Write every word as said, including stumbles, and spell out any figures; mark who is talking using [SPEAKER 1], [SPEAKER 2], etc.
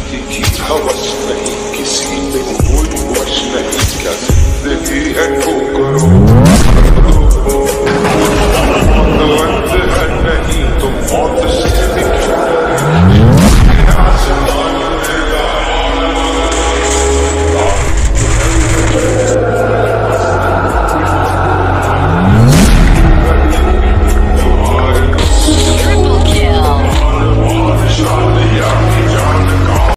[SPEAKER 1] जिंदगी की हवस नहीं, किसी पे कोई वश नहीं, क्या जिंदगी है ठोकरों